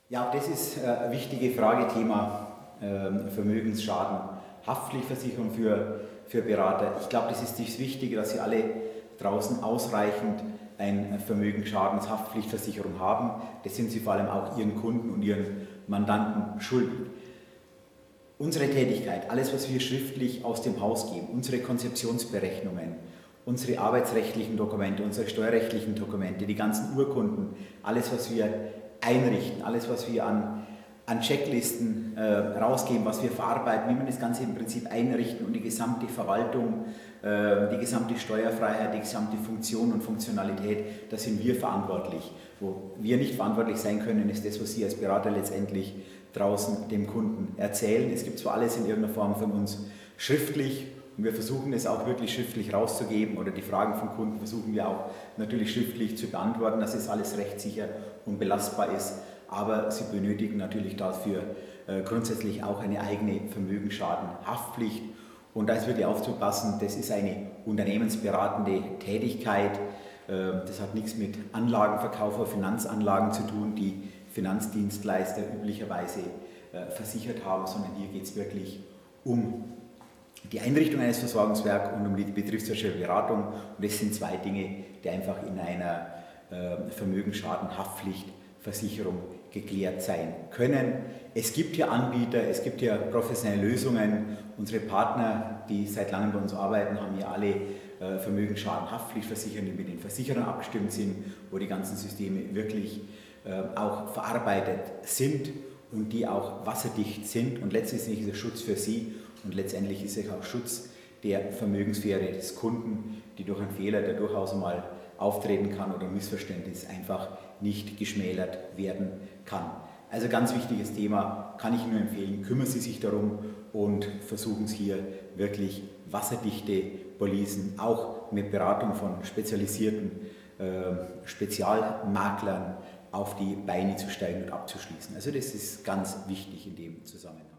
Ja, auch das ist ein wichtiges Fragethema, Vermögensschaden, Haftpflichtversicherung für Berater. Ich glaube, das ist das Wichtige, dass Sie alle draußen ausreichend eine Vermögensschadenshaftpflichtversicherung haben. Das sind Sie vor allem auch Ihren Kunden und Ihren Mandanten schuldig. Unsere Tätigkeit, alles was wir schriftlich aus dem Haus geben, unsere Konzeptionsberechnungen, unsere arbeitsrechtlichen Dokumente, unsere steuerrechtlichen Dokumente, die ganzen Urkunden, alles was wir einrichten, alles was wir an Checklisten rausgeben, was wir verarbeiten, wie man das Ganze im Prinzip einrichten und die gesamte Verwaltung, die gesamte Steuerfreiheit, die gesamte Funktion und Funktionalität, da sind wir verantwortlich. Wo wir nicht verantwortlich sein können, ist das, was Sie als Berater letztendlich draußen dem Kunden erzählen. Es gibt zwar alles in irgendeiner Form von uns schriftlich und wir versuchen es auch wirklich schriftlich rauszugeben oder die Fragen vom Kunden versuchen wir auch natürlich schriftlich zu beantworten, dass es alles rechtssicher und belastbar ist. Aber sie benötigen natürlich dafür grundsätzlich auch eine eigene Vermögensschadenhaftpflicht. Und da ist wirklich aufzupassen, das ist eine unternehmensberatende Tätigkeit. Das hat nichts mit Anlagenverkauf oder Finanzanlagen zu tun, die Finanzdienstleister üblicherweise versichert haben, sondern hier geht es wirklich um die Einrichtung eines Versorgungswerks und um die betriebswirtschaftliche Beratung. Und das sind zwei Dinge, die einfach in einer Vermögensschadenhaftpflichtversicherung geklärt sein können. Es gibt hier Anbieter, es gibt hier professionelle Lösungen. Unsere Partner, die seit langem bei uns arbeiten, haben hier alle Vermögensschadenhaftpflichtversicherungen, die mit den Versicherern abgestimmt sind, wo die ganzen Systeme wirklich auch verarbeitet sind und die auch wasserdicht sind. Und letztendlich ist es Schutz für Sie und letztendlich ist es auch Schutz der Vermögenssphäre des Kunden, die durch einen Fehler, der durchaus mal auftreten kann oder ein Missverständnis einfach nicht geschmälert werden kann. Also ganz wichtiges Thema, kann ich Ihnen nur empfehlen, kümmern Sie sich darum und versuchen Sie hier wirklich wasserdichte Policen, auch mit Beratung von spezialisierten Spezialmaklern auf die Beine zu stellen und abzuschließen. Also das ist ganz wichtig in dem Zusammenhang.